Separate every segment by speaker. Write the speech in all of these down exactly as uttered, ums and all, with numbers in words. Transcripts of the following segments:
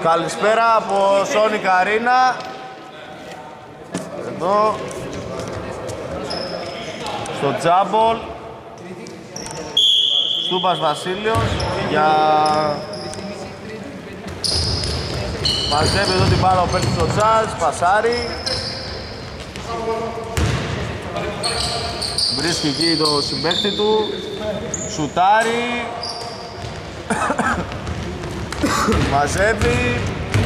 Speaker 1: Καλησπέρα από Σόνι Καρίνα. Εδώ στο Τζάμπολ. Στούπας Βασίλειος για... Μαζεύει εδώ την μπάλα ο παίκτης στο Τζάζ, πασάρι. Βρίσκει εκεί το συμπαίχτη του, σουτάρει. Μαζεύει.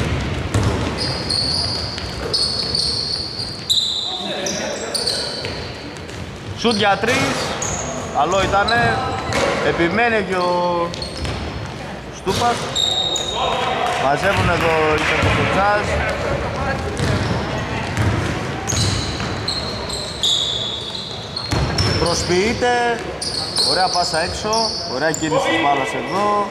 Speaker 1: Σουτ για τρεις. Καλό ήτανε. Επιμένει και ο Στούπας. Μαζεύουν εδώ οι παίκτες του Τζάζ. Προσποιείται. Ωραία πάσα έξω. Ωραία κίνηση της μπάλας εδώ.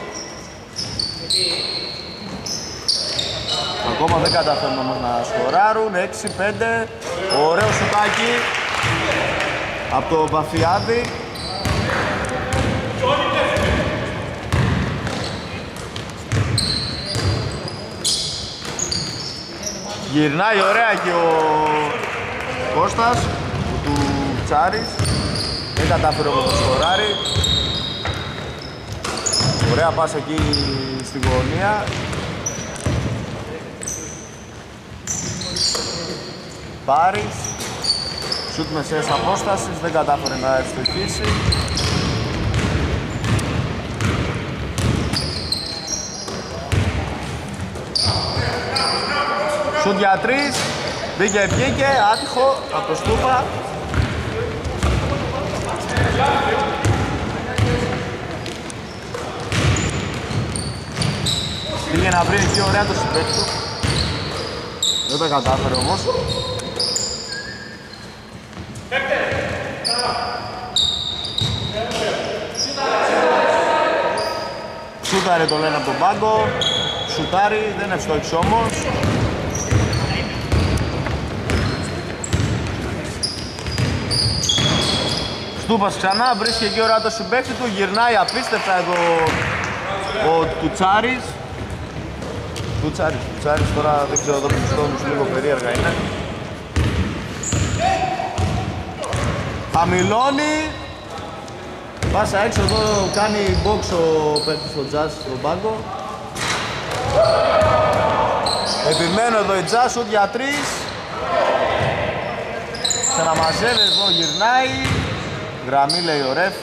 Speaker 1: Ακόμα δεν καταφέρνουν όμως να σκοράρουν. έξι πέντε. Ωραίο σουτάκι από το Βαφιάδη. Γυρνάει ωραία και ο Κώστας του Τσάρης. Δεν κατάφερε όμως το σκοράρι. Ωραία πάσα εκεί στη γωνία. Πάρης. Σουτ μεσαίας απόστασης. Δεν κατάφερε να ευστοχίσει. Σουτ για τρεις. Μπήκε, βγήκε. Άτυχο από το Στούπα. Πήγε να βρει εκεί ωραία το συμπαίχτη του. Δεν τα κατάφερε όμως. Σούταρε το λένε από τον πάγκο. Σουτάρει, δεν ευστόχησε όμως. Στούπας ξανά, βρίσκει εκεί ωραία το συμπαίχτη του, γυρνάει απίστευτα εδώ ο Τουτσάρης. Τουτσάρης, Τουτσάρης, τώρα δεν ξέρω εδώ τους τόνους, λίγο περίεργα είναι. Χαμηλώνει. Πάσα έξω εδώ, κάνει box ο παίκτης στο Jazz στον πάγκο. Επιμένω εδώ η Jazz, σουτ για τρεις. Ξαναμαζεύει εδώ, γυρνάει. Γραμμή λέει ο ρεφ.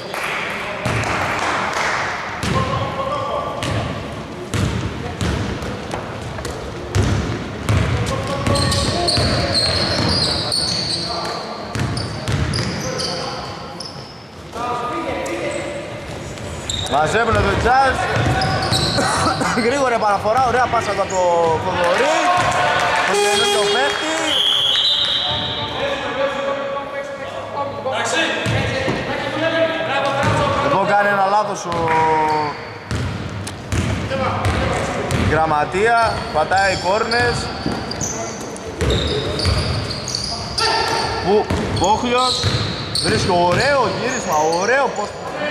Speaker 1: Μαζεύουν εδώ οι Jazz. Γρήγορη παραφορά, ωραία πάσα από το Θοδωρή. Το καινούριο παίχτη. Εδώ κάνει ένα λάθος ο Γραμματεία, πατάει κόρνες. Που Μπόχλιος βρίσκει ωραίο γύρισμα, ωραίο πώς.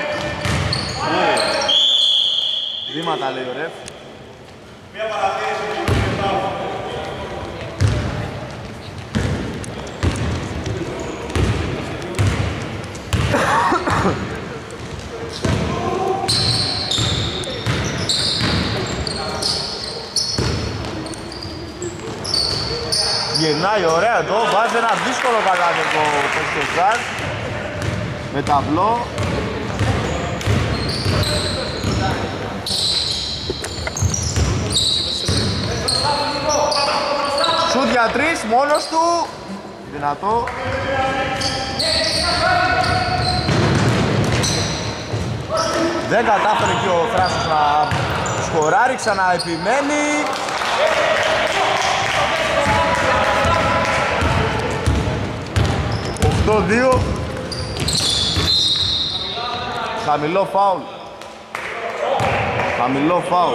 Speaker 1: Βήματα λέει ο ρεφ. Μία παρατήρηση. Γυρνάει ωραία εδώ, βάζει ένα δύσκολο καλάθι το Πεσκοστάρ με ταμπλό. Σουτ για τρεις, μόνος του. Δυνατό. Δεν κατάφερε και ο Θράσος να σκοράρει, ξανά επιμένει. οκτώ δύο. Χαμηλό φάουλ. Χαμηλό φάουλ.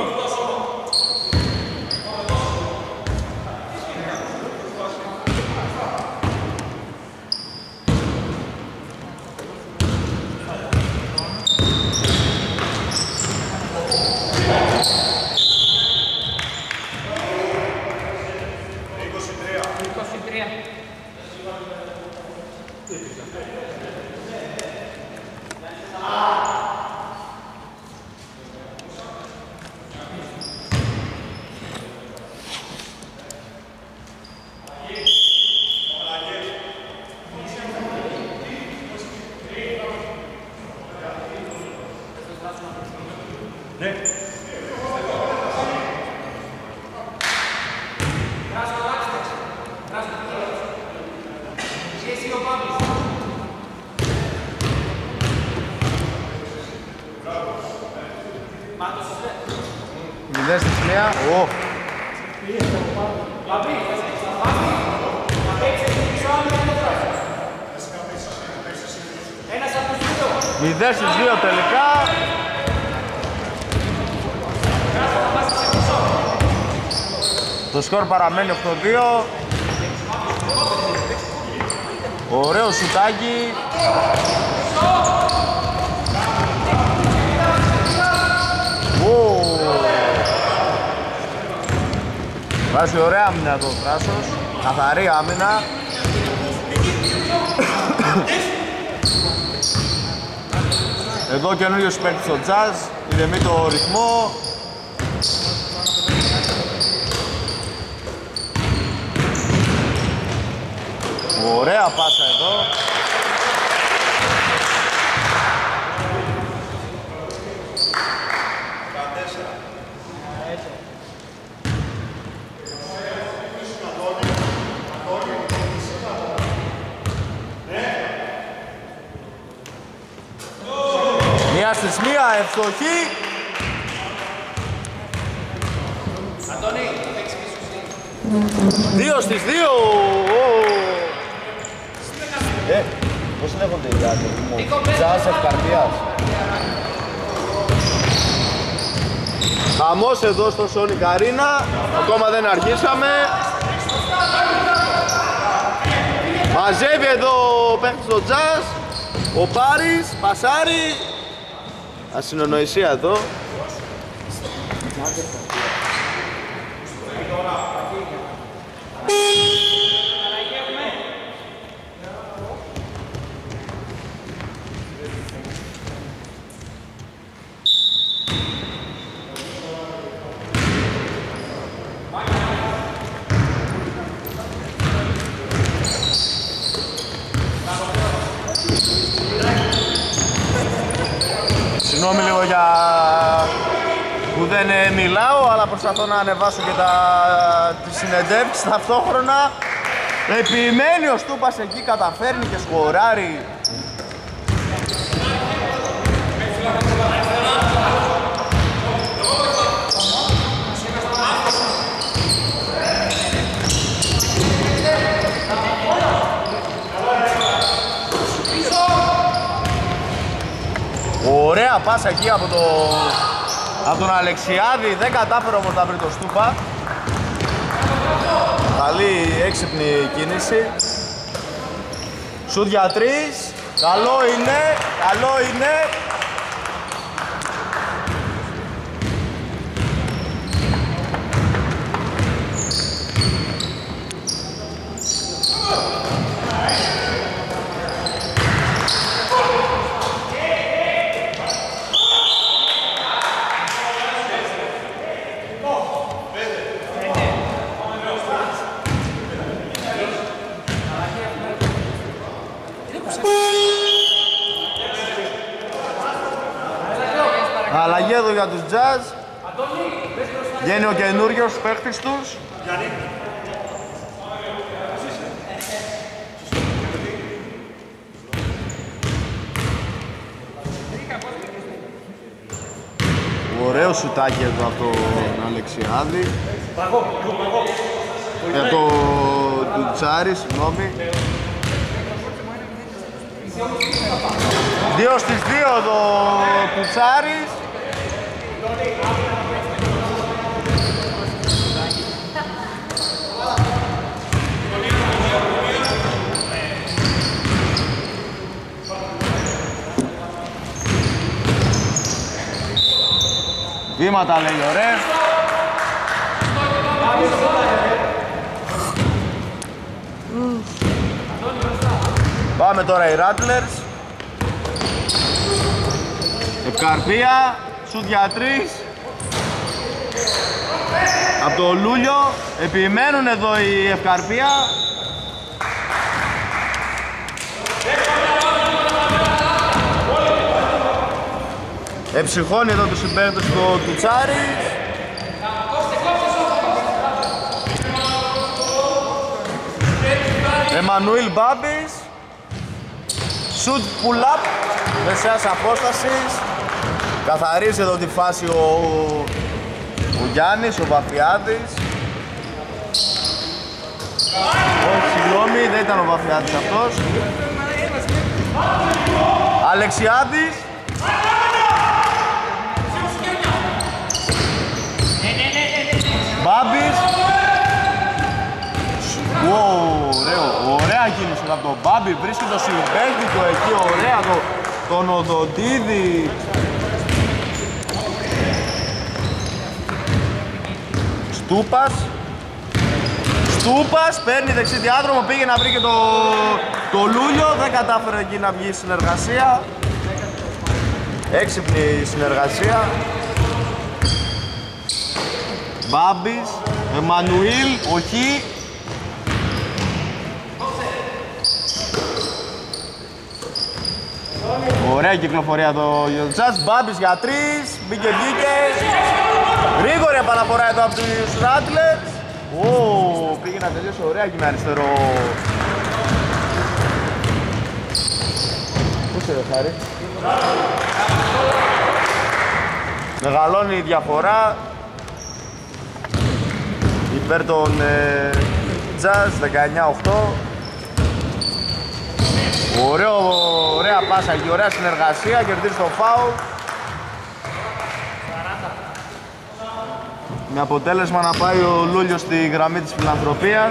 Speaker 1: Μηδέν στη μία. Ω. Μηδέν στις δύο τελικά. Το σκορ παραμένει οκτώ δύο. Ωραίο σουτάκι. Βάζει ωραία άμυνα το Θράσος. Καθαρή άμυνα. Εδώ καινούριος παίκτης στο Jazz. Ηρεμεί το ρυθμό. Ωραία πάσα εδώ. Μία στις μία, ευστοχή.
Speaker 2: Αντώνη,
Speaker 1: Δύο στις δύο. Ε, πώς λέγονται οι άλλοι, Jazz Ευκαρπίας. Χαμός εδώ στο Sonic Arena, ακόμα δεν αρχίσαμε. Μαζεύει εδώ ο παίκτης στο Jazz, ο Πάρης, πασάρι. Ασυνονοησία εδώ. Συγγνώμη λίγο για που δεν ε, μιλάω, αλλά προσπαθώ να ανεβάσω και τα, τις συνεντεύξεις ταυτόχρονα. Επιμένει ο Στούπας εκεί, καταφέρνει και σκοράρει. Ωραία πάσα εκεί από, το, από τον Αλεξιάδη, δεν κατάφερε όμως να βρει το Στούπα. Καλή έξυπνη κίνηση. Σουτ για τρεις, καλό είναι, καλό είναι. Αλλαγή εδώ για τους Jazz. Βγαίνει ο καινούριος παίκτης τους. Ωραίο σουτάκι εδώ από τον Αλεξιάδη. Για το του Τσάρη, συγγνώμη. Δύο στις δύο το Κουτσάρης. Βήματα λέει ο Ρεφ. Πάμε τώρα οι Rattlers. Ευκαρπία, σουτ για τρεις. Από το Λούλιο, επιμένουν εδώ οι Ευκαρπία. Εψυχώνει εδώ τους συμπαίκτες του Τουτσάρης. Εμμανουήλ Μπάμπης. Shoot pull up μεσαίας απόστασης. Καθαρίζει εδώ τη φάση ο, ο Γιάννης, ο Βαφιάδης. Όχι, συγγνώμη, δεν ήταν ο Βαφιάδης αυτός. Αλεξιάδης. Μπάμπης. Wow, ωραίο, ωραία κίνηση από τον Μπάμπη, βρίσκει το συμπέκτη του εκεί, ωραία, το, τον Οδοντίδη. Στούπας. Στούπας, παίρνει δεξί διάδρομο, πήγε να βρει και το, το Λούλιο, δεν κατάφερε εκεί να βγει συνεργασία. Έξυπνη συνεργασία. Μπάμπης, Εμμανουήλ, όχι. Ωραία κυκλοφορία το Γιοντζάς, Μπάμπης για τρεις, μπήκε βγήκε. Γρήγορη επαναφορά εδώ από τους Rattlers. Ω, πήγε να τελειώσει ωραία εκεί με αριστερό. Πού είσαι ρε Χάρη? Μεγαλώνει η διαφορά υπέρ των ε, Jazz, δεκαεννιά οκτώ. Ωραίο, ωραία πάσα και ωραία συνεργασία, κερδίζει το φάουλ. Με αποτέλεσμα να πάει ο Λούλιος στη γραμμή της φιλανθρωπίας.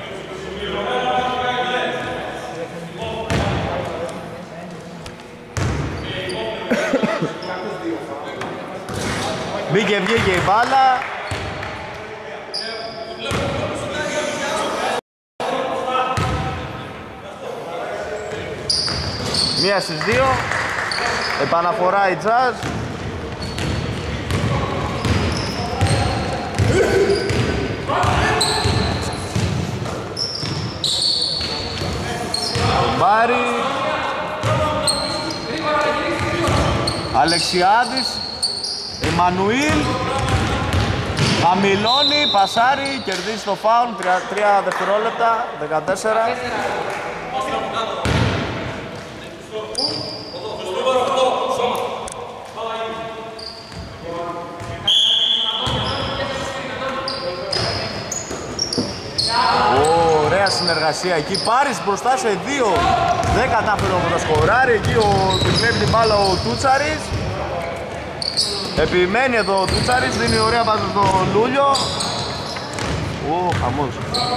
Speaker 1: Μπήκε, βγήκε η μπάλα. Μία στις δύο. Επαναφορά η Jazz. Μπάρι. Αλεξιάδης. Εμμανουήλ. Χαμηλώνει, πασάρει, κερδίζει το φάουλ. Τρία δευτερόλεπτα, δεκατέσσερα. Ωραία συνεργασία εκεί, Πάρης μπροστά σε δύο. Δεν κατάφερε όμως να σκοράρει. Εκεί ο, του βλέπει την μπάλα ο Τούτσαρης. Επιμένει εδώ ο Τούτσαρης, δίνει ωραία πάσα στο Λούλιο. Ω, χαμός.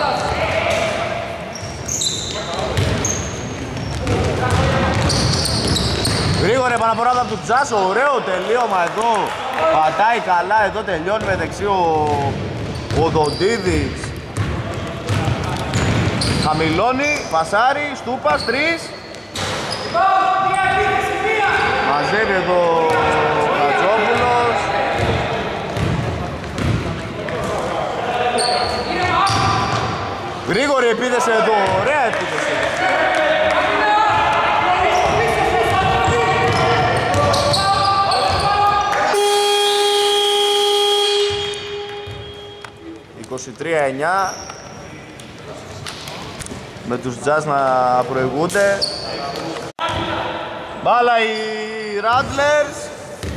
Speaker 1: Γρήγορη επαναφορά από του Τζάσο, ωραίο τελείωμα εδώ. Πατάει καλά, εδώ τελειώνει με δεξί ο, ο Δοντίδης. Χαμηλώνει, πασάρι, Στούπας, τρεις. Μαζεύει εδώ ο Κατζόπουλος. Γρήγορη επίθεση εδώ, ωραία επίθεση. είκοσι τρία εννιά. Με τους Jazz να προηγούνται. Μπάλα οι Rattlers.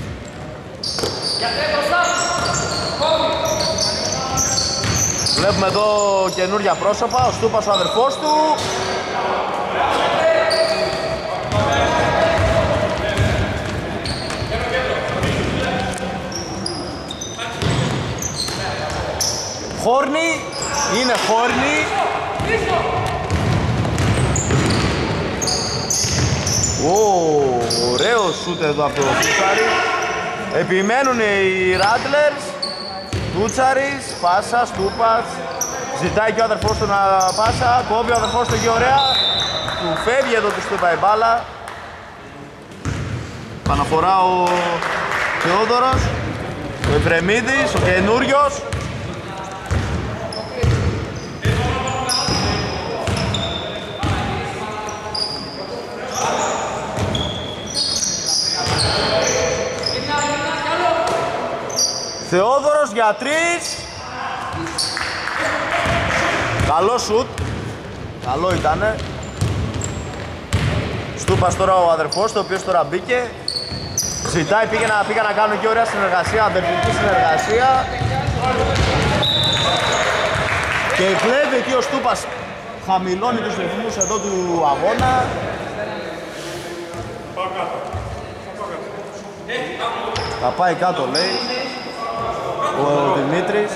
Speaker 1: Βλέπουμε εδώ καινούργια πρόσωπα, ο Στούπας ο αδερφός του. Χόρνη, είναι Χόρνη. Ω, ωραίο σούτ εδώ από το Τούτσαρη. Επιμένουν οι Rattlers. Τούτσαρης, πάσα, Στούπας. Ζητάει και ο αδερφός του να πάσα. Κόβει ο αδερφός του εκεί ωραία. Του φεύγει εδώ του Στούπα η μπάλα. Παναφορά ο Θεόδωρος. Ο Εφρεμίδης, ο καινούριος. Θεόδωρος για τρεις. Καλό σουτ. Καλό ήτανε. Στούπας τώρα ο αδερφός του, ο οποίος τώρα μπήκε. Ζητάει, πήγε να, πήγα να κάνουν και ωραία συνεργασία, αδερφική συνεργασία. Και κλέβει εκεί ο Στούπας, χαμηλώνει τους ρυθμούς εδώ του αγώνα. Θα πάει κάτω, λέει ο Δημήτρης.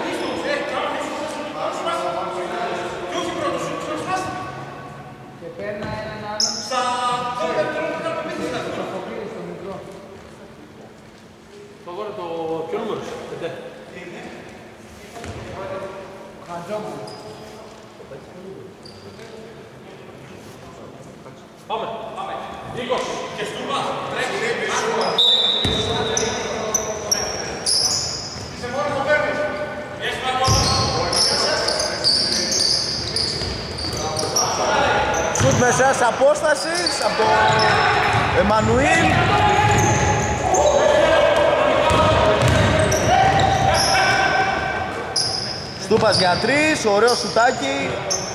Speaker 2: Πάμε, πάμε. είκοσι και Στούπα. Είσαι μόνο το παίρνεις.
Speaker 1: Σουτ μεσαίας απόστασης από τον Εμμανουήλ. Στούπας για τρεις, ωραίο σουτάκι.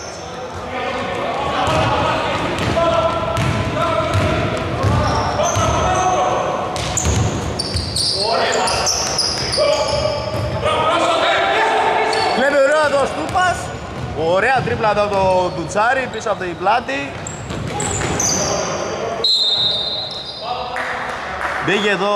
Speaker 1: Κλέβει ωραίο εδώ ο Στούπας. Ωραία τρίπλα εδώ το Ντουτσάρι πίσω από την πλάτη. Μπήκε εδώ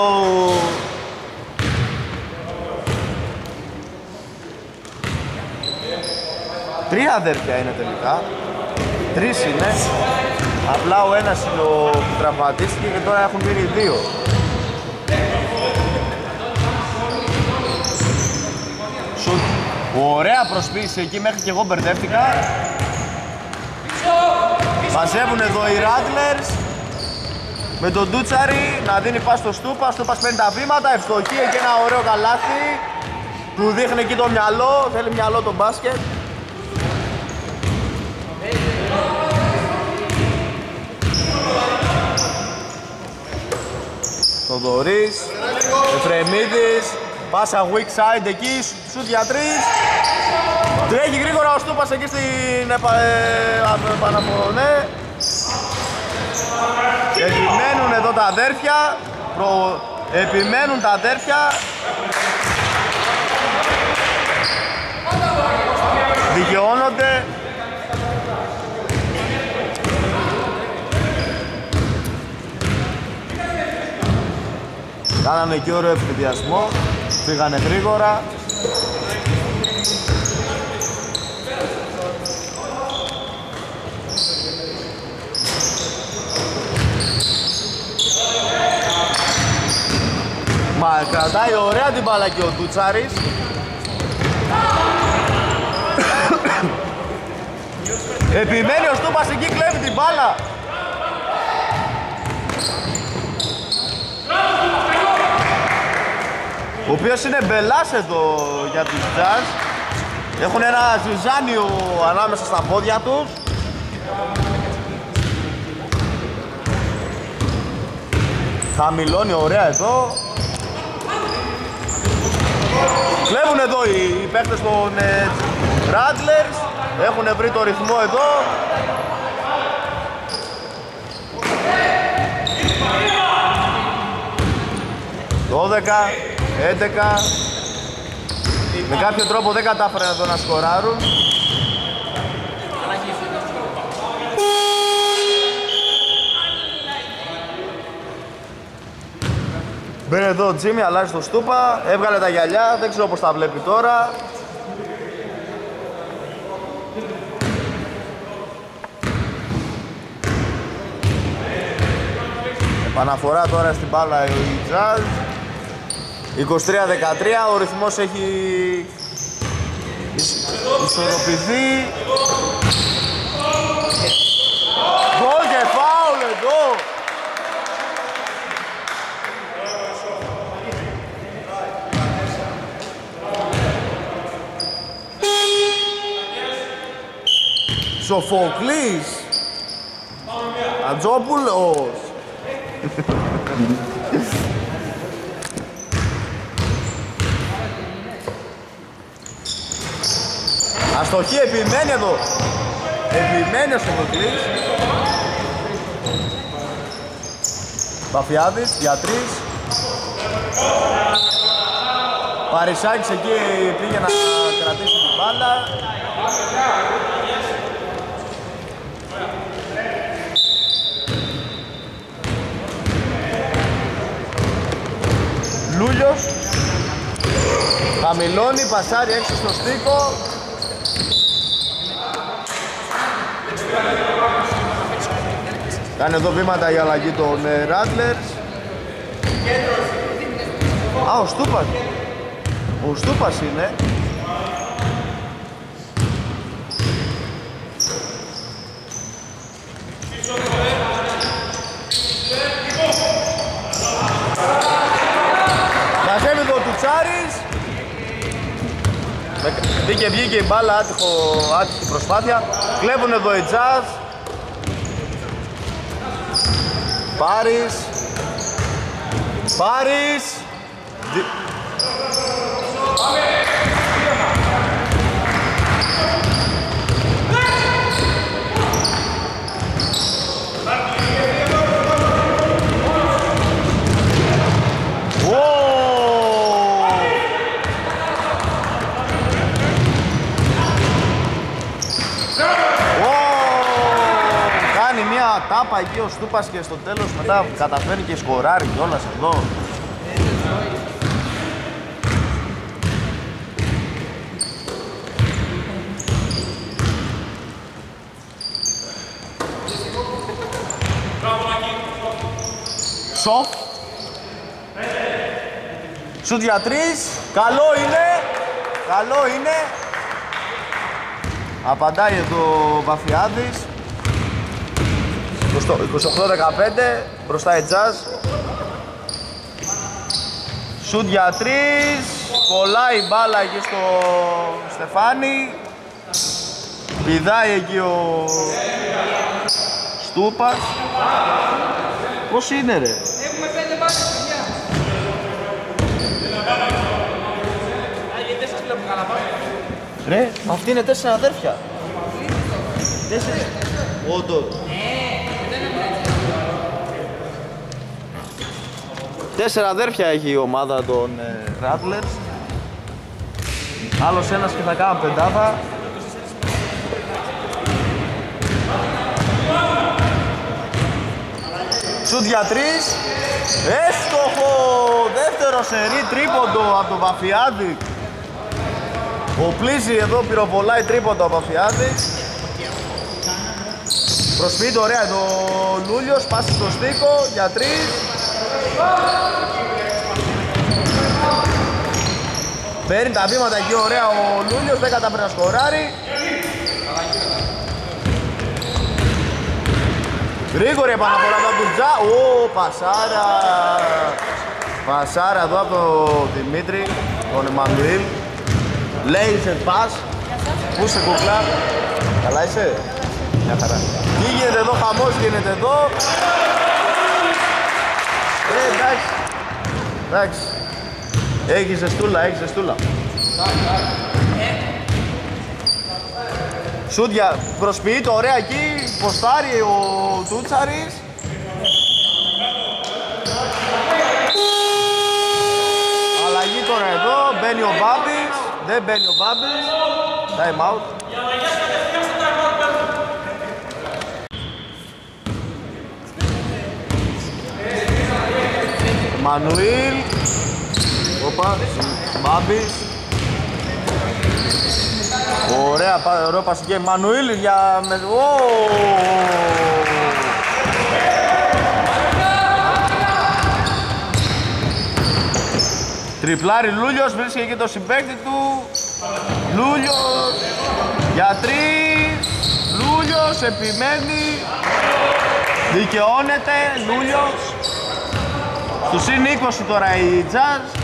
Speaker 1: τρία αδέρφια είναι τελικά. Τρεις είναι. Απλά ο ένας είναι ο που τραυματίστηκε και τώρα έχουν μείνει δύο. Σουτ. Ωραία προσποίηση εκεί, μέχρι και εγώ μπερδεύτηκα. Μαζεύουν εδώ οι Rattlers με τον Ντούτσαρη να δίνει πας στο Στούπα. Στούπας παίρνει τα βήματα, ευστοχή και ένα ωραίο καλάθι. Του δείχνει εκεί το μυαλό, θέλει μυαλό το μπάσκετ. Θοδωρής, Εφρεμίδης, πάσα weak side εκεί, σουτ για τρεις. Τρέχει γρήγορα ο Στούπας εκεί στην επαναφορωνέ. Επιμένουν εδώ τα αδέρφια, προ... επιμένουν τα αδέρφια. Δικαιώνονται. Κάνανε και ωραίο ευθυδιασμό, πήγανε γρήγορα. Μα κρατάει ωραία την μπάλα και ο Ντούτσαρης. Επιμένει ο Στούπας εκεί, κλέβει την μπάλα. Ο οποίος είναι μπελάς εδώ για τους Jazz. Έχουν ένα ζυζάνιο ανάμεσα στα πόδια τους. Χαμηλώνει ωραία εδώ. Κλέβουν εδώ οι παίκτες των ε, Rattlers. Έχουν βρει το ρυθμό εδώ. δώδεκα, έντεκα. Με κάποιο τρόπο δεν κατάφεραν εδώ να σκοράρουν. Μπαίνει εδώ ο Τζίμι, αλλάζει το Στούπα, έβγαλε τα γυαλιά, δεν ξέρω πως τα βλέπει τώρα. Επαναφορά τώρα στην μπάλα η Jazz. είκοσι τρία δεκατρία, ο ρυθμός έχει ισορροπηθεί. Γκολ και φάουλ εδώ. Σοφοκλής Ατζόπουλος. Αστοχή, επιμένει εδώ. Επιμένει ο Σεμοκλής. Παφιάδης για τρεις. Παρισάκης εκεί πήγε να κρατήσει την μπάλα. Λούλιος χαμηλώνει, πασάρει έξω στο στίκο. Κάνει εδώ βήματα η αλλαγή των Rattlers. Α, ο Στούπας. Ο Στούπας είναι. Μαζεύει εδώ του Τσάρης. Μπήκε, βγήκε η μπάλα, άτυχο, άτυχη προσπάθεια. Κλέβουν εδώ οι Jazz. Πάρης. Πάρης. Τάπα εκεί ο Στούπας και στο τέλος μετά καταφέρνει και σκοράρει κιόλας εδώ. Σοφ. Σουτ για τρεις. Καλό είναι. Καλό είναι. Απαντάει εδώ ο Παφιάδης. είκοσι οκτώ δεκαπέντε, μπροστά η Jazz. Σουτ για τρεις, κολλάει η μπάλα εκεί στο Στεφάνι. Πηδάει εκεί ο Στούπας. Πώς είναι ρε?
Speaker 3: Έχουμε πέντε μπάλες, παιδιά. Άγιε τέσσερις βλέπουμε καλά πάμε.
Speaker 1: Ρε, αυτοί είναι τέσσερα αδέρφια. Τέσσερα. Όντως. Τέσσερα αδέρφια έχει η ομάδα των ε, Rattlers. Άλλος ένας και θα κάνω πεντάδα. Σουτ για τρεις. Έστοχο! Δεύτερο σερί τρίποντο από τον Παφιάδη. Ο Πλίζη εδώ πυροβολάει τρίποντο από τον Παφιάδη. Προσποιείται ωραία εδώ ο Λούλιος, πάσει στο στίκο για τρεις. Παίρνει τα βήματα εκεί ωραία ο Λούλιος, δεν καταφέρει να σκοράρει. Γρήγορη επαναφορά από τον Τζα. Ω, πασάρα. Πασάρα εδώ από τον Δημήτρη, τον Εμμανουήλ. Λέιζερ πας. Πού είσαι κουκλά? Καλά είσαι? Μια χαρά. Τι γίνεται εδώ, χαμός γίνεται εδώ. Ε, εντάξει. Εντάξει. Έχεις ζεστούλα, έχεις ζεστούλα. Σούτια, προσποιείται ωραία εκεί, ποστάρει ο Τούτσαρης. Αλλαγή τώρα εδώ, μπαίνει ο Μπάμπης. Δεν μπαίνει ο Μπάμπης. Time out. Μανουήλ. Όπα, Μπάμπης. Ωραία, ωραίο πασική. Μανουήλ για... Τριπλάρι Λούλιος, βρίσκει εκεί το συμπαίκτη του. Λούλιος για τρεις. Λούλιος επιμένει. Δικαιώνεται Λούλιος. Του συν είκοσι τώρα η Jazz.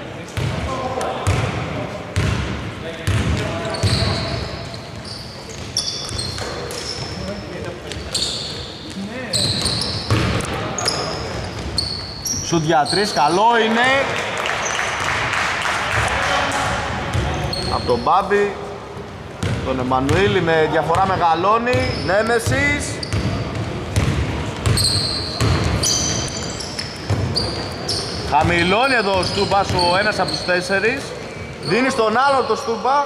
Speaker 1: Σουτ για τρεις, καλό είναι. Από τον Μπάμπη. τον Εμμανουήλ, με διαφορά μεγαλώνει. Νέμεσης. Χαμηλώνει εδώ ο Στούπας, ο ένας από τους τέσσερις. Δίνει στον άλλο το Στούπα.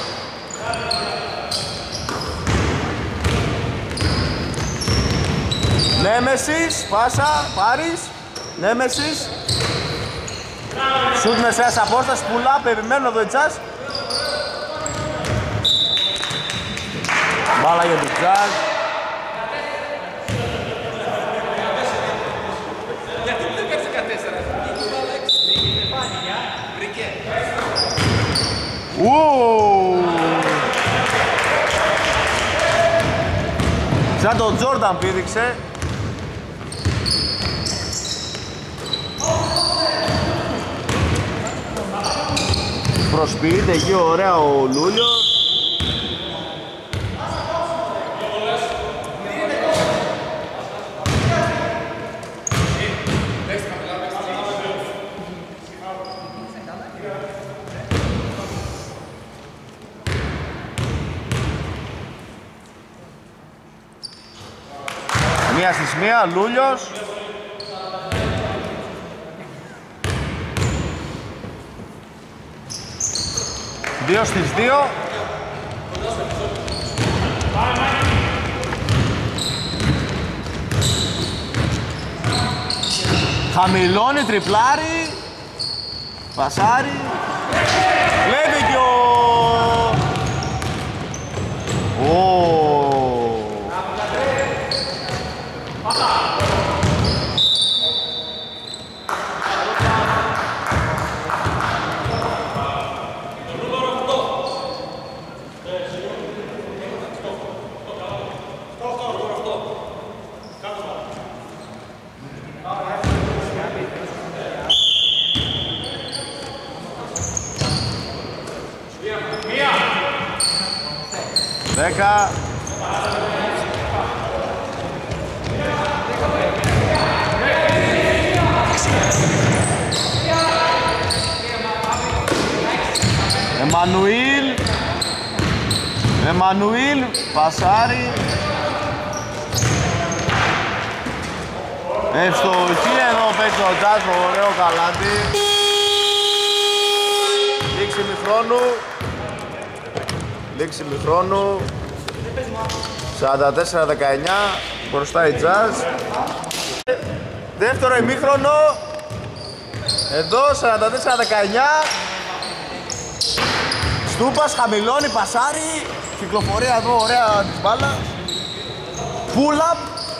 Speaker 1: Νέμεσης, πάσα, πάρεις. Νέμεσης. Σουτ μεσαίας απόσταση, πουλά, περιμένω εδώ η Τζαζ. Μπάλα για την Τζαζ.
Speaker 3: Γιατί δεν παίρνει δεκατέσσερα.
Speaker 1: Ου! Σαν τον Τζόρνταν πήδηξε. Προσποιείται εκεί ωραία ο Λούλιος. Μία στις μία, Λούλιος. Δύο στις δύο. Χαμηλώνει, τριπλάρι. Πασάρι. Βλέπει και ο... ο... δέκα. Εμμανουήλ. Εμμανουήλ, πασάρι. Ευστοχή εδώ παίξει ο Τζάζ, ωραίο καλάτι. Λήξη χρόνου. Λήξη χρόνου. σαράντα τέσσερα δεκαεννιά, μπροστά η Τζάζ. Δεύτερο ημίχρονο. Εδώ σαράντα τέσσερα δεκαεννιά. Στούπας χαμηλώνει, πασάρι. Κυκλοφορία εδώ ωραία της μπάλα. Pull up.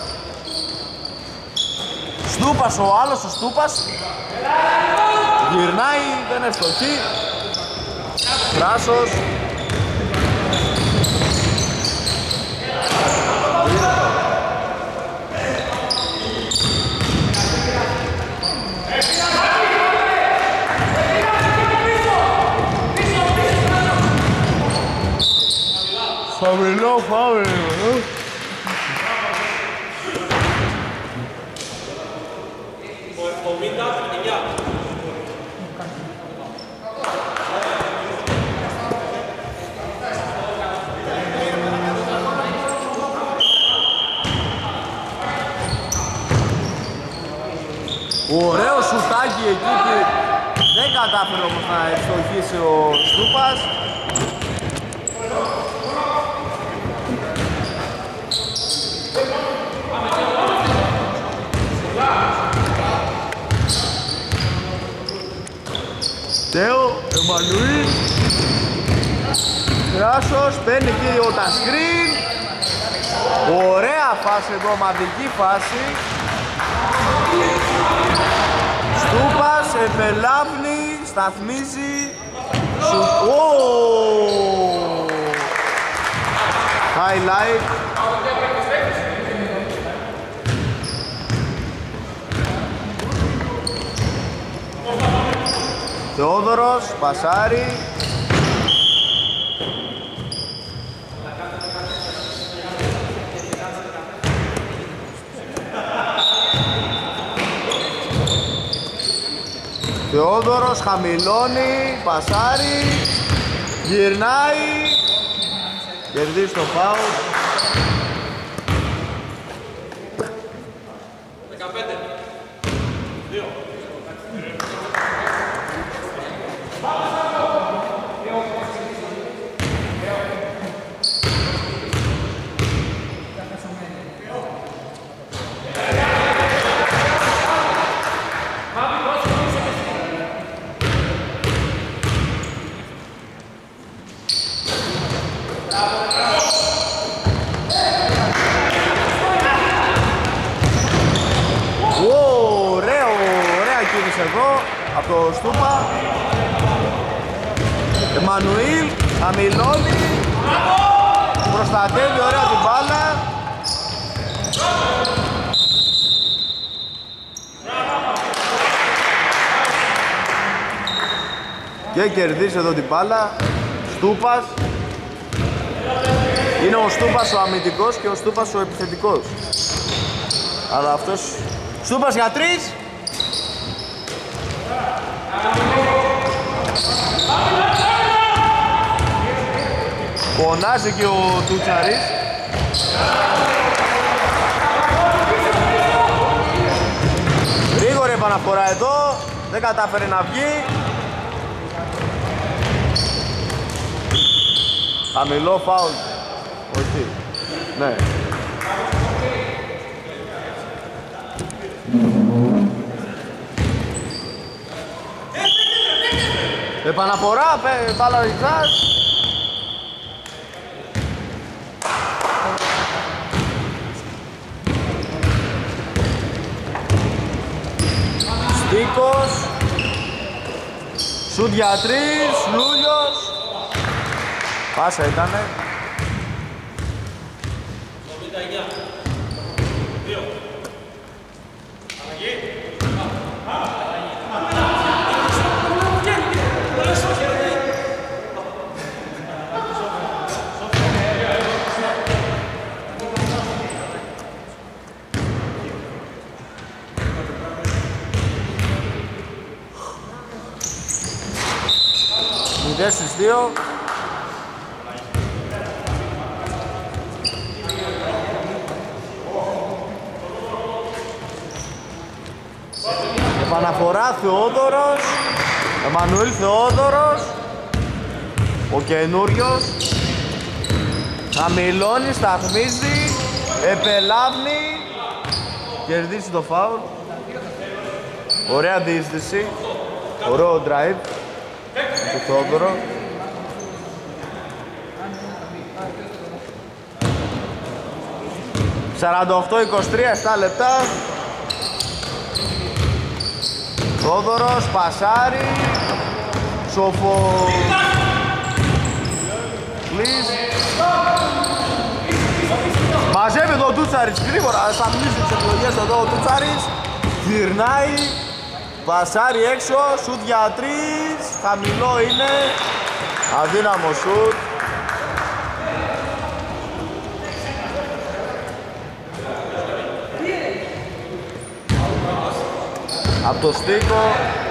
Speaker 1: Στούπας ο άλλος, ο Στούπας. Γυρνάει, δεν είναι φτωχή. Κράσος. Χαμηλό φάουλ. Ωραίο σουτάκι εκεί και δεν κατάφερε όμως να ευστοχίσει ο Στούπας. Τέο, Εμμανουήλ. Κράσος, παίρνει εκεί ο Τασκρίν. Ωραία φάση εδώ, ομαδική φάση. Στούπας, επελάβνει, σταθμίζει. Σου... Oh! Highlight. Θεόδωρος, πασάρι. Θεόδωρος χαμηλώνει, πασάρι, γυρνάει. Κερδίζει το φάουλ.
Speaker 3: δεκαπέντε. δύο.
Speaker 1: Από το Στούπα. Εμμανουήλ, χαμηλώνει. Προστατεύει ωραία την μπάλα. Και κερδίζει εδώ την μπάλα. Στούπας. Είναι ο Στούπας ο αμυντικός και ο Στούπας ο επιθετικός. Αλλά αυτός... Στούπας για τρεις. Φωνάζει και ο Τούτσαρης. Γρήγορη επαναφορά εδώ. Δεν κατάφερε να βγει. Χαμηλό φάουλ. Όχι. Ναι. Επαναφορά, μπάλα ριζάς. Στίκος. Σουτ για τρεις, Λούλιος. Πάσα ήτανε. μηδέν στις δύο. Επαναφορά Θεόδωρος. Εμμανουήλ Θεόδωρος. Ο καινούριος. Χαμηλώνει, σταθμίζει. Επελάβνει. Κερδίσει το φάουλ. Ωραία διείσδυση. Ωραίο drive του Θεόδωρο. σαράντα οκτώ είκοσι τρία, επτά λεπτά. Θεόδωρος, πασάρι. Σοφο... Κλείς. Μαζεύει εδώ ο Τούτσαρης γρήγορα. Σταμνίζει τις επιλογές εδώ ο Τούτσαρης. Γυρνάει. Πασάρι έξω, σουτ για τρεις, χαμηλό είναι, αδύναμο σουτ. Από το Στίκο.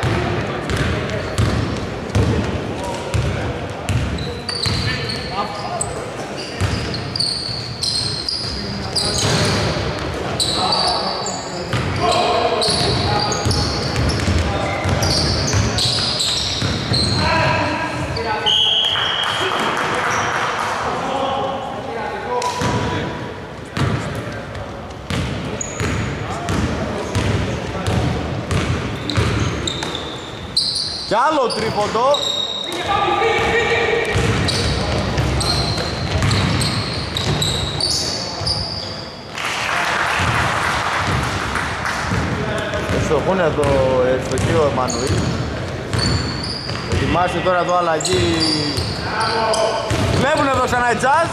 Speaker 1: Κι άλλο τρίποντο. Ευστοχούν εδώ ευστοχή ο Εμμανουήλ. Ετοιμάσει τώρα εδώ αλλαγή. Βλέπουν εδώ ξανά η Τζαζ.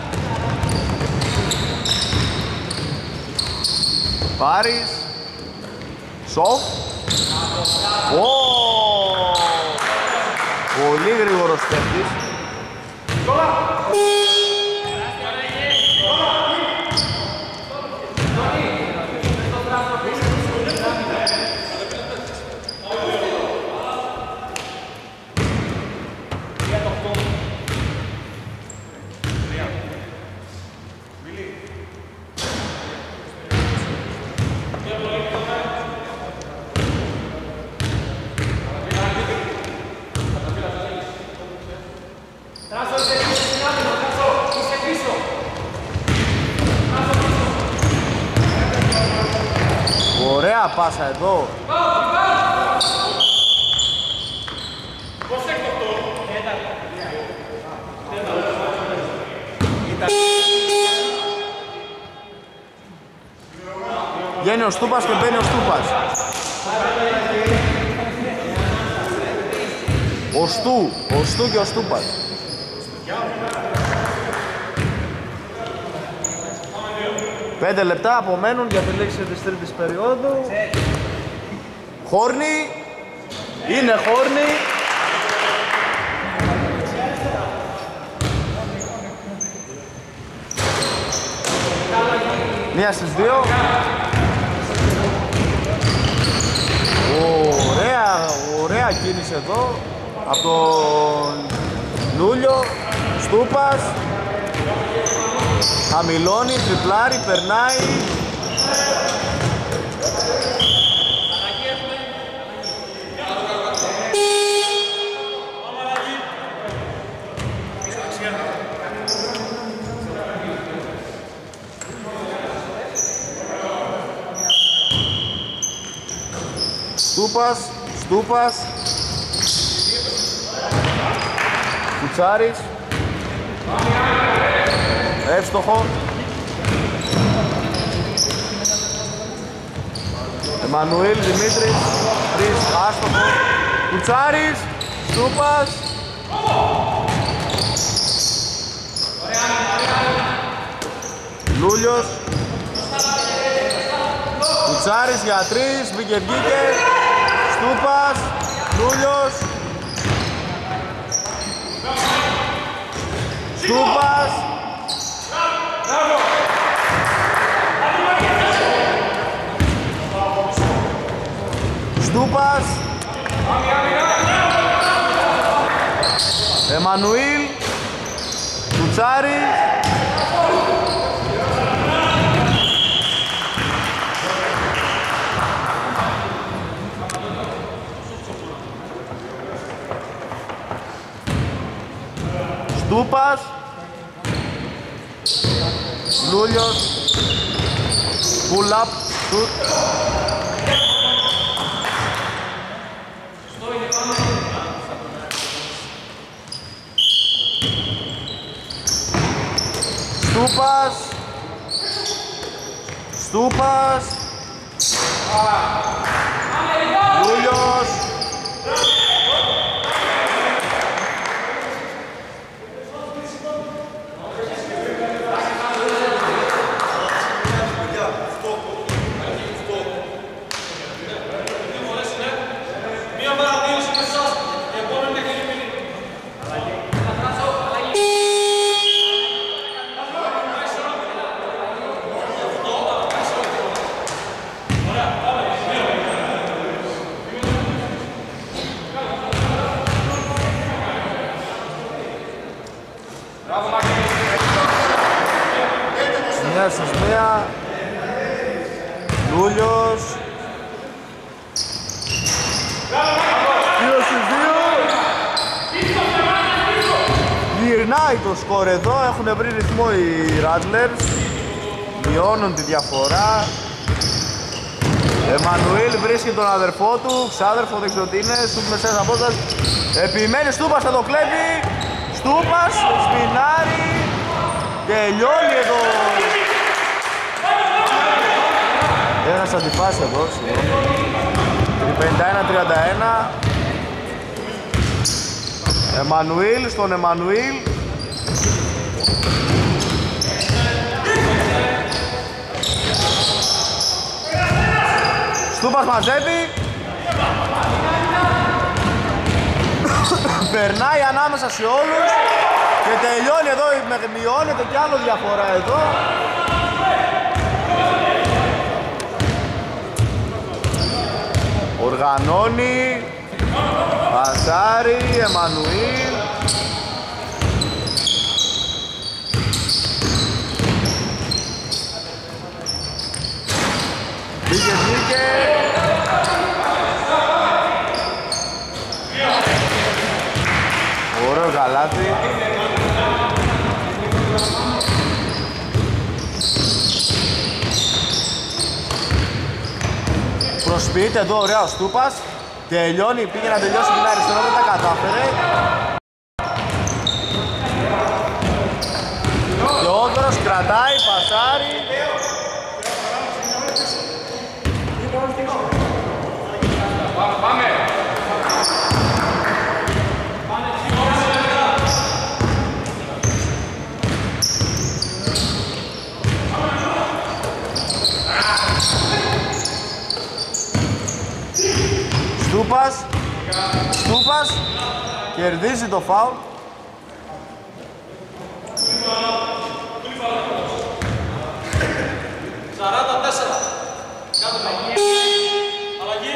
Speaker 1: Πάρης. Σοφ. Oh! Πολύ γρήγορος παίκτης. πάσα εδώ. Βγαίνει ο Στούπας και μπαίνει ο Στούπας. Ο Στου, ο Στου και ο Στούπας. Πέντε λεπτά απομένουν για τη λήξη της τρίτης περίοδου. Χόρνη, είναι Χόρνη. Μία στις δύο. Ωραία, ωραία κίνηση εδώ από τον Λούλιο. Στούπας χαμηλώνει, τριπλάρει, περνάει. Στούπας, Στούπας, Κουτσάρης, εύστοχο. Εμμανουήλ, Δημήτρης, τρεις, άστοχο. Κουτσάρης, Στούπας. Λούλιος. Κουτσάρης για τρεις, μπήκε βγήκε. Στούπας, Λούλιος. Στούπας. Στούπας. Εμμανουήλ. Κουτσάρης. Στούπας, Λούλιος, pull up, shoot. Στούπας, Στούπας, Λούλιος. Μια στις μία. Λούλιος. Δύο στις δύο. Γυρνάει το σκορ εδώ, έχουν βρει ρυθμό οι Rattlers. Μειώνουν τη διαφορά. Εμμανουήλ βρίσκει τον αδερφό του, ξάδερφο δεν ξέρω τι είναι, Στούπ μεσαίας απόστασης. Επιμένει Στούπας, θα το κλέβει. Στούπας, σπινάρει. Τελειώνει εδώ. Ένας αντιφάση εδώ, πενήντα ένα τριάντα ένα. Εμμανουήλ στον Εμμανουήλ. Στούπας μαζεύει. Περνάει ανάμεσα σε όλους. Και τελειώνει εδώ, μειώνεται κι άλλο διαφορά εδώ. Οργανώνει. Πασάρι, Εμμανουήλ. Μπήκε, μπήκε. Ωραίο καλάθι. Κινητοποιείται εδώ ωραία ο Στούπας. Τελειώνει, πήγε να τελειώσει την αριστερό, δεν τα κατάφερε. Θεόδωρος κρατάει, πασάρει. Στούπας, Στούπας, κερδίζει το φάουλ.
Speaker 3: σαράντα τέσσερα. Κάτω το. Αλλαγή.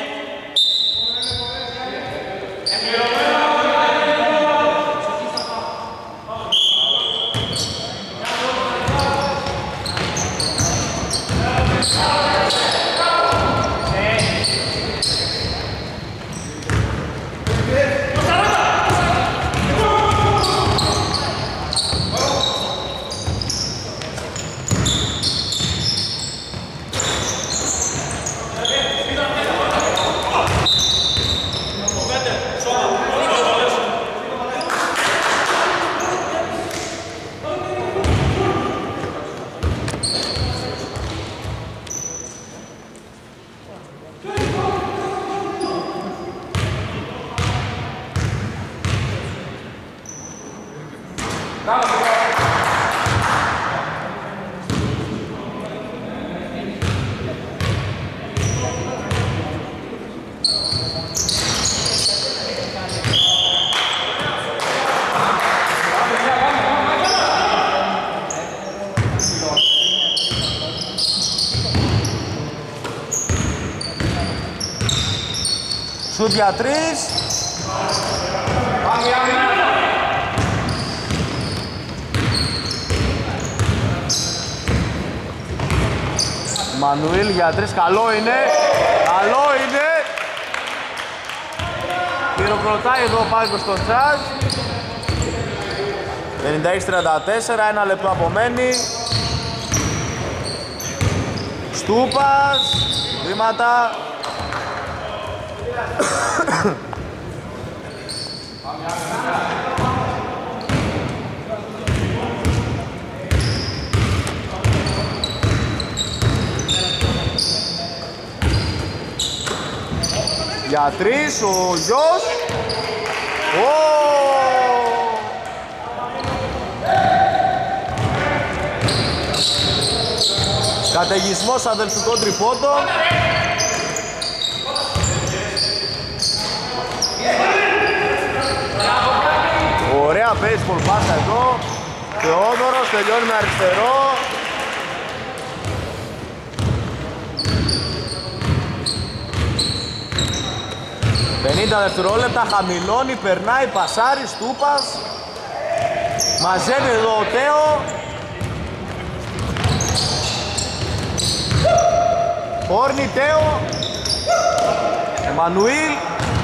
Speaker 1: Σουτ για τρεις. Μανουήλ για τρεις, καλό είναι. Καλό είναι. Χειροκροτάει εδώ ο Πάγκος στον Τσάζ. ενενήντα έξι τριάντα τέσσερα, ένα λεπτό απομένει. Στούπας, βήματα. Για τρεις, ο γιος. Καταιγισμός αδελφικών τριπώντων. Ωραία baseball πάσα εδώ. Θεόδωρος τελειώνει με αριστερό. πενήντα δευτερόλεπτα, χαμηλώνει, περνάει, πασάρι, Στούπας. Μαζεύει εδώ ο Τέο. Όρνη Τέο. Εμμανουήλ.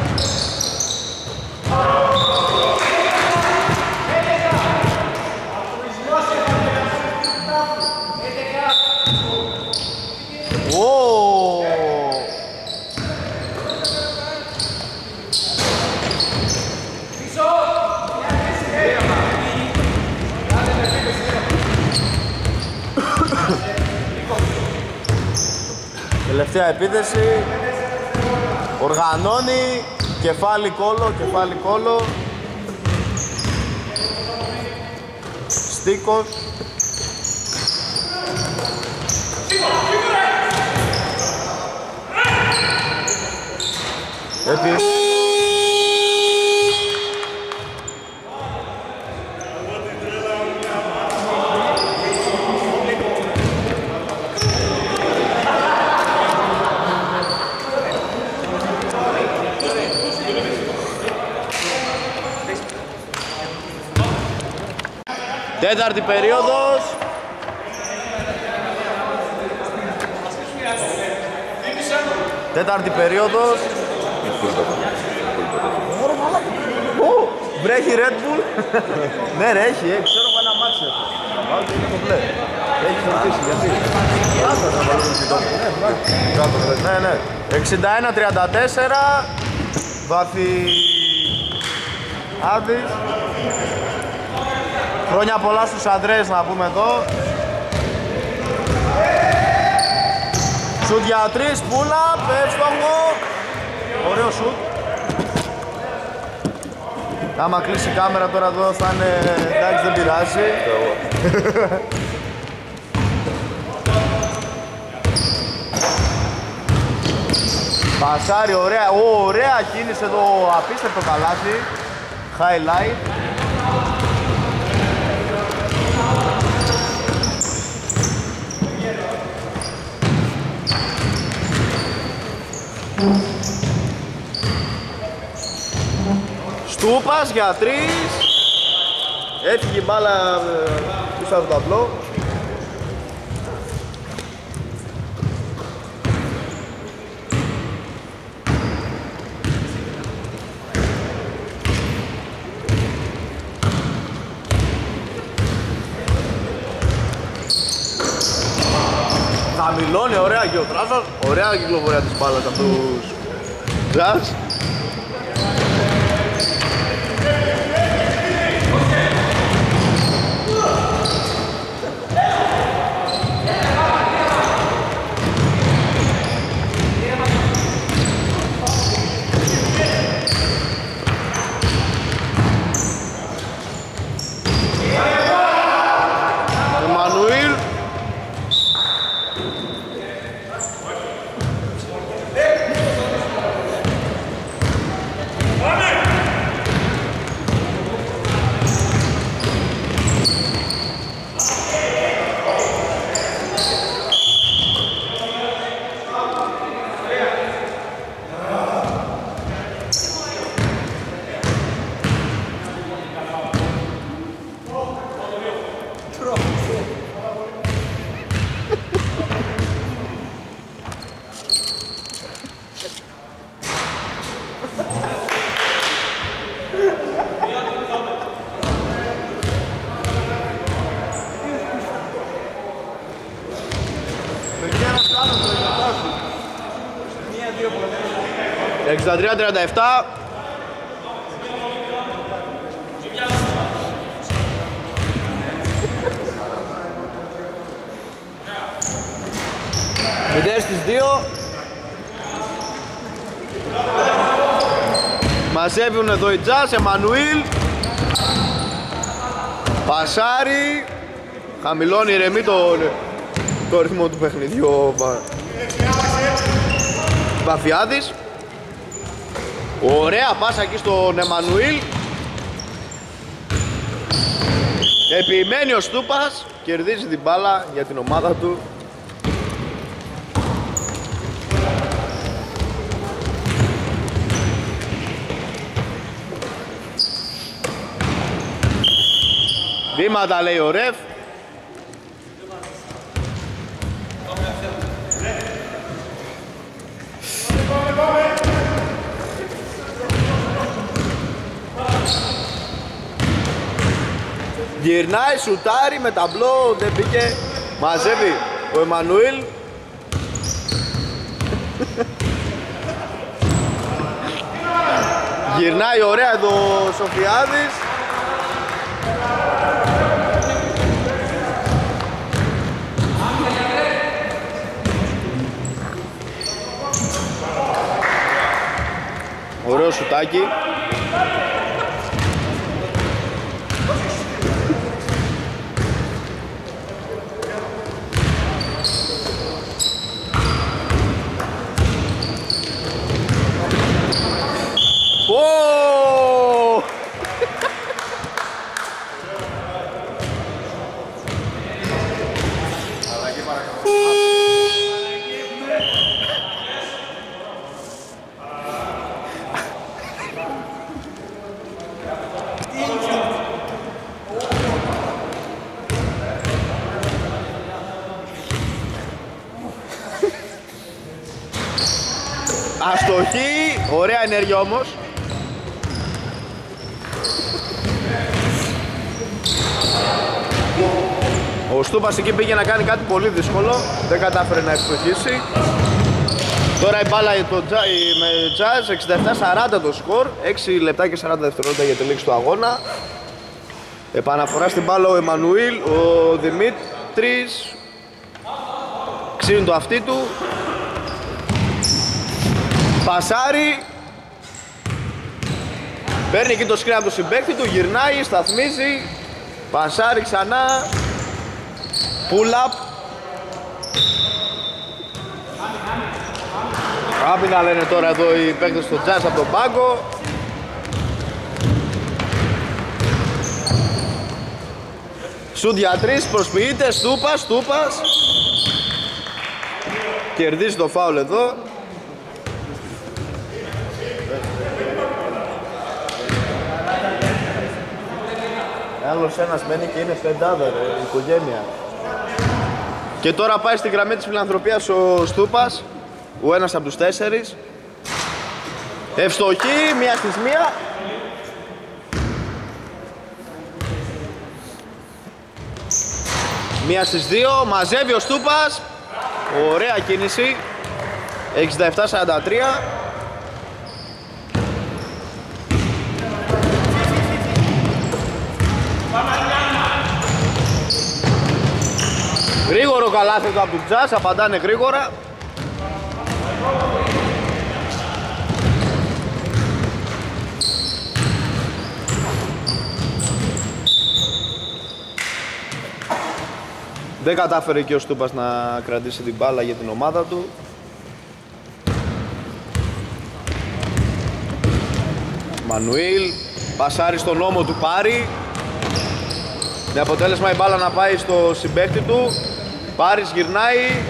Speaker 1: Ω! Τελευταία επίθεση. Οργανώνει. Κεφάλι κόλο, κεφάλι κόλο. Στίκος. Επί... Τέταρτη περίοδος. Τέταρτη περίοδος. Βρέχει Red Bull. Ναι ρε έχει, ξέρω εγώ ένα μάτσο. Άλλο είναι το μπλε. Έχει ρωτήσει γιατί. Κάτω να βάλουμε την τόπη. Ναι, ναι. εξήντα ένα τριάντα τέσσερα. Βάθη Άδης. Χρόνια πολλά στους αντρές να πούμε εδώ. Σουτ για τρεις, πουλα, εύστοχο. Ωραίο σουτ. Άμα κλείσει η κάμερα τώρα εδώ θα είναι εντάξει, δεν πειράζει. Πασάρι, ωραία, ωραία κίνηση εδώ, απίστευτο καλάθι. Highlight. Στούπας για τρεις. Έφυγε η μπάλα πίσω από το ταμπλό. Χαμηλώνει, ωραία και ο Τράζας. Ωραία κυκλοφορία της μπάλας από τους Jazz. εξήντα τρία τριάντα επτά. μηδέν στις δύο. Μαζεύουν εδώ οι Jazz, Εμμανουήλ. Πασάρι. Χαμηλώνει, ηρεμεί το, το ρυθμό του παιχνιδιού ο Βαφιάδης. Ωραία πάσα εκεί στον Εμμανουήλ. Επιμένει ο Στούπας. Κερδίζει την μπάλα για την ομάδα του. Βήματα λέει ο ρεφ. Γυρνάει, σουτάρει με ταμπλό, δεν πήγε. Μαζεύει ο Εμμανουήλ. Γυρνάει ωραία εδώ ο Σοφιάδης. Ωραίο σουτάκι. Ω! Αστοχή, ωραία ενέργεια όμως. Ο Στούπας εκεί πήγε να κάνει κάτι πολύ δύσκολο, δεν κατάφερε να ευστοχίσει. Τώρα η μπάλα το τζα, με Jazz, εξήντα επτά σαράντα το σκορ, έξι λεπτά και σαράντα δευτερόλεπτα για τη λήξη του αγώνα. Επαναφορά στην μπάλα ο Εμμανουήλ, ο Δημήτρης ξύνει το αυτί του. Πασάρι. Παίρνει εκεί το σκριν από το συμπαίκτη του, γυρνάει, σταθμίζει. Πασάρι ξανά. Pull up. Άμυνα λένε τώρα εδώ οι παίκτες στο Jazz από τον πάγκο. Σουτ για τρεις, προσποιείται, Στούπας, Στούπας. Κερδίζει το φάουλ εδώ. Άλλος ένας μένει και είναι πεντάδα ρε, η οικογένεια. Και τώρα πάει στη γραμμή της φιλανθρωπίας ο Στούπας, ο ένας από τους τέσσερις. Ευστοχή, μία στις μία. Μία στις δύο, μαζεύει ο Στούπας. Ωραία κίνηση. εξήντα επτά σαράντα τρία. Γρήγορο καλάθι του από του Jazz, απαντάνε γρήγορα. Δεν κατάφερε και ο Στούπας να κρατήσει την μπάλα για την ομάδα του. Μανουήλ, πασάρει στον ώμο του Πάρη. Με αποτέλεσμα η μπάλα να πάει στο συμπαίκτη του. Πάρης γυρνάει.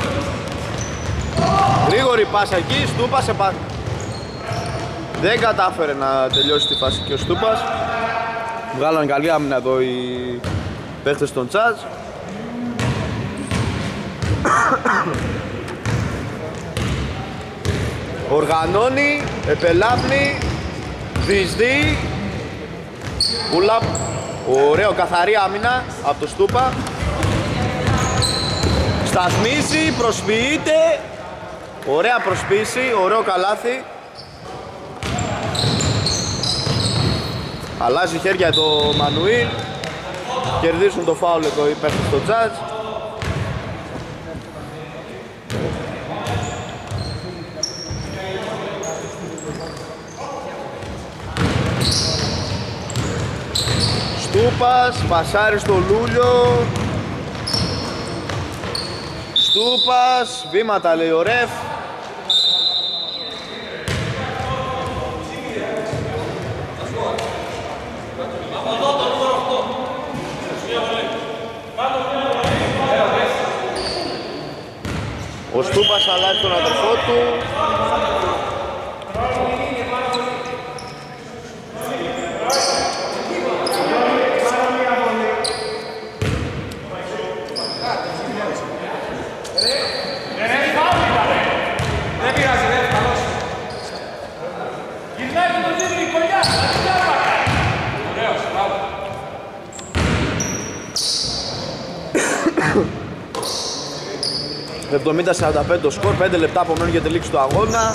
Speaker 1: Γρήγορη πάσα εκεί, Στούπας επα... Δεν κατάφερε να τελειώσει τη φάση και ο Στούπας. Βγάλαν καλή άμυνα εδώ οι παίχτες των Jazz. Οργανώνει, επελάβνει, διεισδύει. Pull up. Ωραίο, καθαρή άμυνα από το Στούπα. Σταθμίζει, προσποιείται. Ωραία προσποίηση, ωραίο καλάθι. Αλλάζει χέρια το Μανουήλ. Κερδίζουν το φάουλ εδώ οι παίκτες στο Jazz. Στούπας, πασάρι στο Λούλιο. Στούπας, βήματα λέει ο ρεφ. Ο Στούπας αλλάζει τον αδερφό του. εβδομήντα σαράντα πέντε το σκορ, πέντε λεπτά απομένουν για τη λήξη του αγώνα.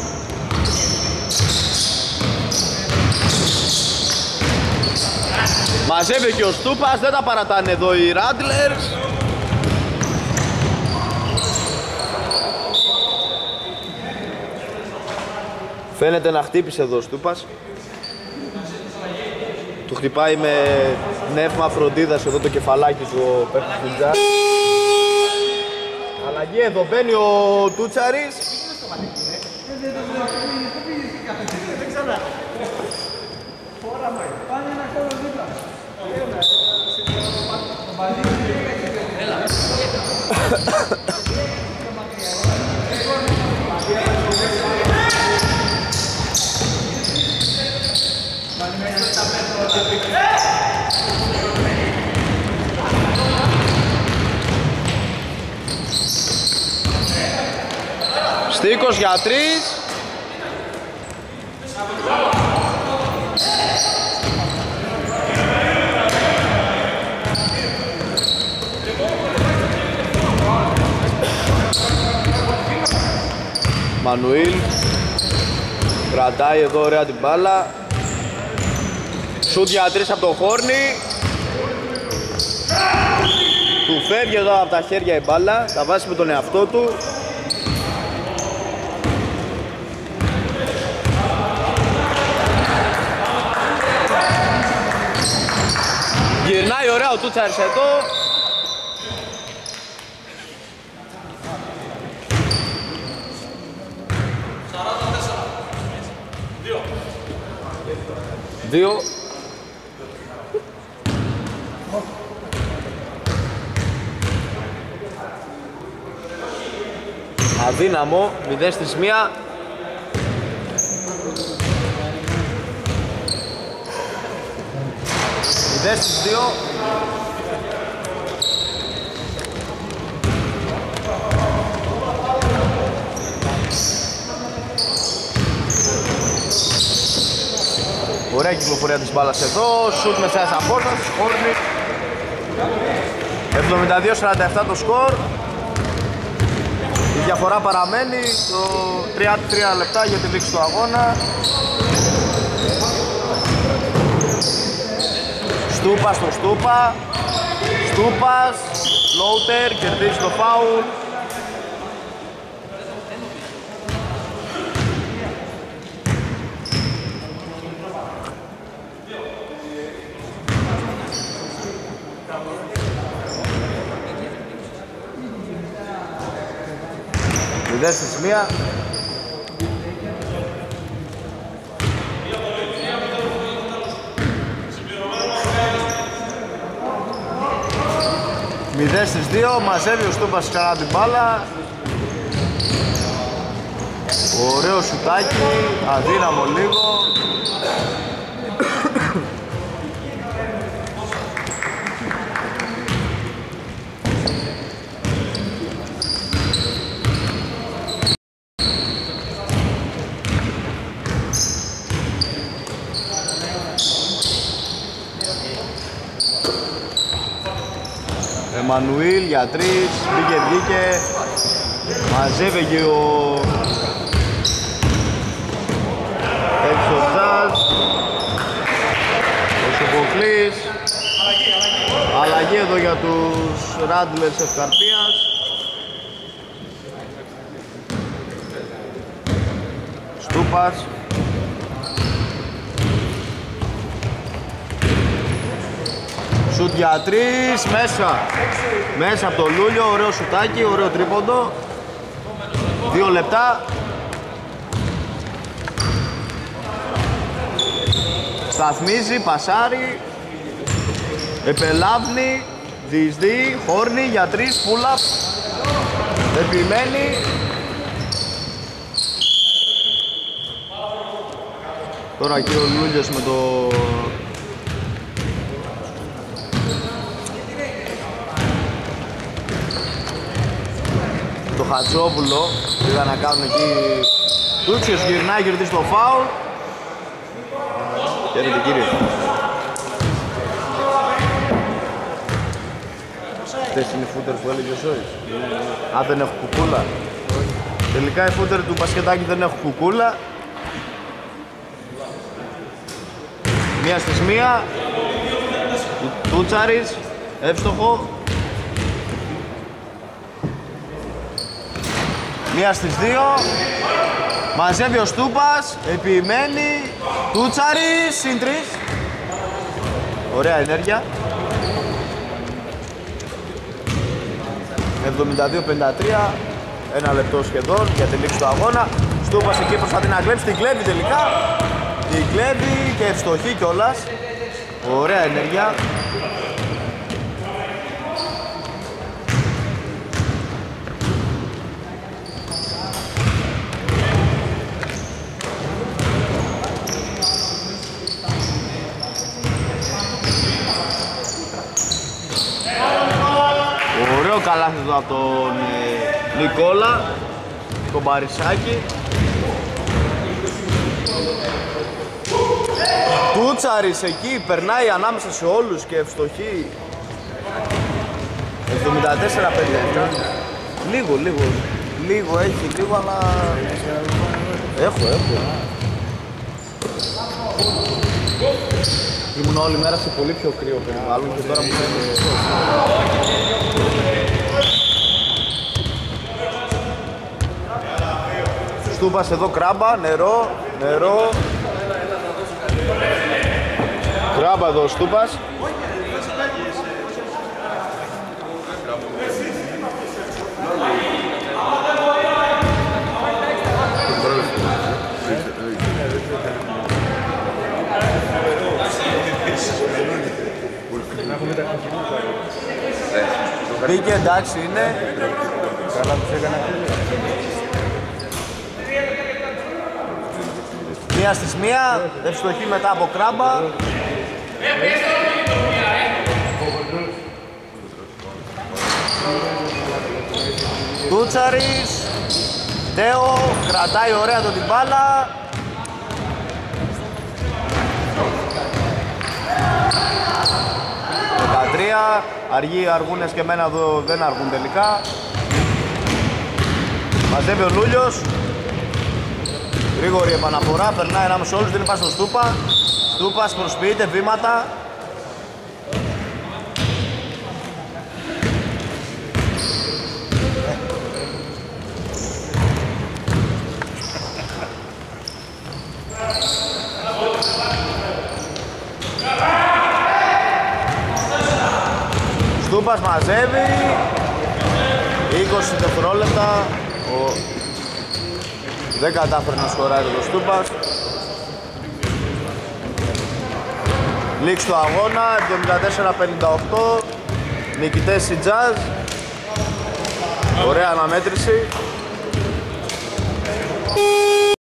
Speaker 1: Μαζεύει και ο Στούπας, δεν τα παρατάνε εδώ οι Rattlers. Φαίνεται να χτύπησε εδώ ο Στούπας. Του χτυπάει με πνεύμα φροντίδας εδώ το κεφαλάκι του ο παίκτης του Jazz. Αλλαγή εδώ, μπαίνει ο Τούτσαρης. Στίκος για τρεις. Εμμανουήλ κρατάει εδώ ωραία την μπάλα. Σουτ για τρεις από το Χόρνι. Του φεύγει εδώ από τα χέρια η μπάλα, θα βάσει με τον εαυτό του. Γυρνάει ωραία ο Τούτσαρης εδώ. Δύο. Αδύναμο, μηδέν στις μία. μηδέν στις δύο. Ωραία κυκλοφορία της μπάλας εδώ, σουτ μέσα της απόστασης, Χόρνι. εβδομήντα δύο σαράντα επτά το σκορ. Η διαφορά παραμένει στο τριάντα τρία λεπτά για τη λήξη του αγώνα. Στούπα στο Στούπα. Στούπας, floater, κερδίζει το φάουλ. μηδέν στις μία. μηδέν στις δύο, μαζεύει ο Στούπας ξανά την μπάλα. Ωραίο σουτάκι, αδύναμο λίγο. Εμμανουήλ για τρεις, μπήκε βγήκε, μαζεύεγε ο Εξωτάς, ο Σοφοκλής. Αλλαγή εδώ για τους Ράντλερς Ευκαρπίας. Στούπας. Σουτ για τρεις, μέσα. Μέσα από το Λούλιο, ωραίο σουτάκι, ωραίο τρίποντο. Δύο λεπτά. Σταθμίζει, πασάρει. Επελάβνει, διεισδύει, Χόρνι για τρεις, pull-up. Επιμένει. Τώρα και ο Λούλιος με το... το Χατζόπουλο, πήγα να κάνουν εκεί. Τούτσιος γυρνάει, κερδίζει το φάουλ. Χαίρετε κύριε. Αυτές είναι οι φούτερ που έλεγε ο Σόης. Α, δεν έχω κουκούλα. Τελικά οι φούτερ του μπασκετάκι δεν έχουν κουκούλα. Μία στις μία. Τούτσαρης, εύστοχο. Μία στις δύο. Μαζεύει ο Στούπας, επιμένει. Τούτσαρης, συν τρεις. Ωραία ενέργεια. εβδομήντα δύο πενήντα τρία. Ένα λεπτό σχεδόν για τη λήξη του αγώνα. Στούπας εκεί προσπαθεί να κλέψει, την κλέβει τελικά. Την κλέβει και ευστοχή κιόλας. Ωραία ενέργεια. Ωραίο καλάθι εδώ από τον ε, Νικόλα, τον Παρισάκη. Τούτσαρης εκεί, περνάει ανάμεσα σε όλους και ευστοχή. εβδομήντα τέσσερα πενήντα επτά. Λίγο, λίγο, Λίγο έχει, λίγο, αλλά... Έχω, έχω. Ήμουν όλη μέρα σε πολύ πιο κρύο περιβάλλον και τώρα μου φαίνεται σωστό. Στούπας εδώ, κράμπα, νερό, νερό. Κράμπα εδώ, Στούπας. Μπήκε, εντάξει είναι. Καλά τους έκανα. Μία στις μία, ευστοχή μετά από κράμπα. Τούτσαρης. Τέο, κρατάει ωραία το την μπάλα. δεκατρία, αργοί αργούνες και εμένα εδώ δεν αργούν τελικά. Μαζεύει ο Λούλιος. Γρήγορη επαναφορά, περνάει ανάμεσα όλους, δίνει πάση στο Στούπα. Στούπας προσποιείται βήματα. Στούπας μαζεύει. είκοσι δευτερόλεπτα. Ο... Δεν κατάφερε να σκοράρει το Στούπας. Λήξη του αγώνα, εβδομήντα τέσσερα πενήντα οκτώ. Νικητές η Jazz. Ωραία αναμέτρηση.